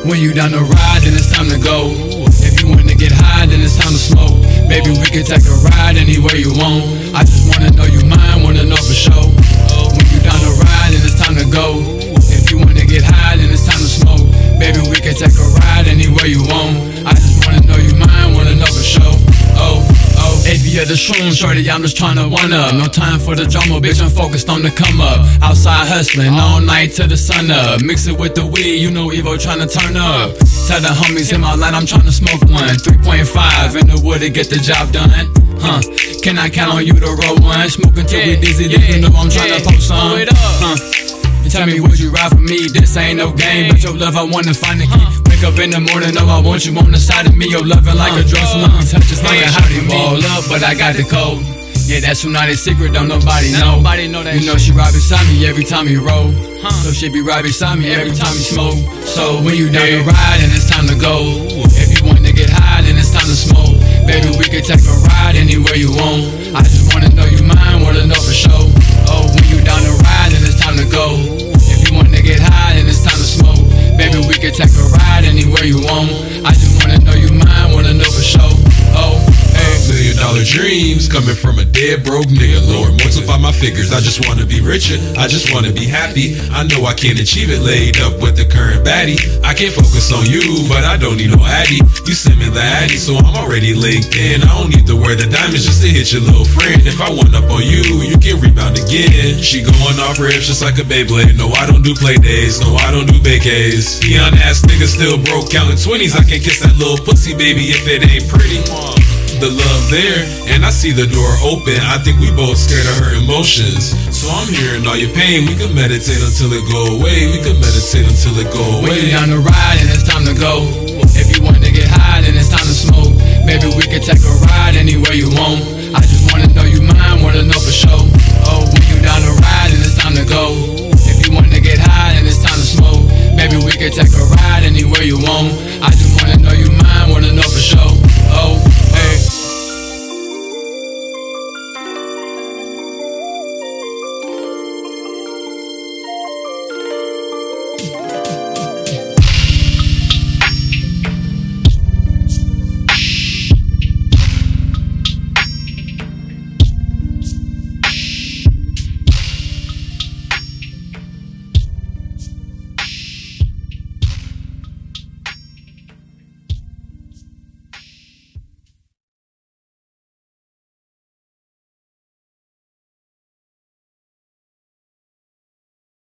When you down to ride, then it's time to go. If you wanna get high, then it's time to smoke. Baby, we can take a ride anywhere you want. I just wanna know you mine, wanna know for sure. When you down to ride, then it's time to go. If you wanna get high, then it's time to smoke. Baby, we can take a ride anywhere you want. I just wanna know you mine, wanna know for sure. AV of the shroom, shorty, I'm just tryna one up. No time for the drama, bitch, I'm focused on the come up. Outside hustling, all night till the sun up. Mix it with the weed, you know Evo tryna turn up. Tell the homies in my line, I'm tryna smoke one. 3.5 in the wood to get the job done. Can I count on you to roll one? Smoking till we dizzy, you know I'm tryna post some. Tell me, would you ride for me? This ain't no game, but your love, I wanna find the key. Wake up in the morning, know I want you on the side of me. Your loving like a drug, smoking touches like a hottie ball up, but I got the code. Yeah, that's United secret, don't nobody know. You know she ride beside me every time you roll. So she be right beside me every time you smoke. So when you down to ride, and it's time to go. If you want to get high, then it's time to smoke. Baby, we can take a ride anywhere you want. I just wanna know you mine, wanna know for sure. When you down to ride, then it's time to go. If you wanna get high, then it's time to smoke. Baby, we can take a ride anywhere you want. I just wanna know you mine, wanna know for sure. $1 million dreams coming from a dead broke nigga. Lord, multiply my figures. I just wanna be richer. I just wanna be happy. I know I can't achieve it laid up with the current baddie. I can't focus on you, but I don't need no addy. You send me the addy, so I'm already linked in. I don't need to wear the diamonds just to hit your little friend. If I one up on you, you can rebound again. She going off ribs just like a Beyblade. No, I don't do play days. No, I don't do vacays. Young ass nigga still broke, counting 20s. I can't kiss that little pussy, baby, if it ain't pretty. The love there, and I see the door open. I think we both scared of her emotions. So I'm hearing all your pain. We can meditate until it go away. We can meditate until it go away. When you down to ride, and it's time to go. If you want to get high, then it's time to smoke. Baby, we can take a ride anywhere you want. I just wanna know you mine, wanna know for sure. When you down to ride, and it's time to go. If you want to get high, then it's time to smoke. Baby, we can take a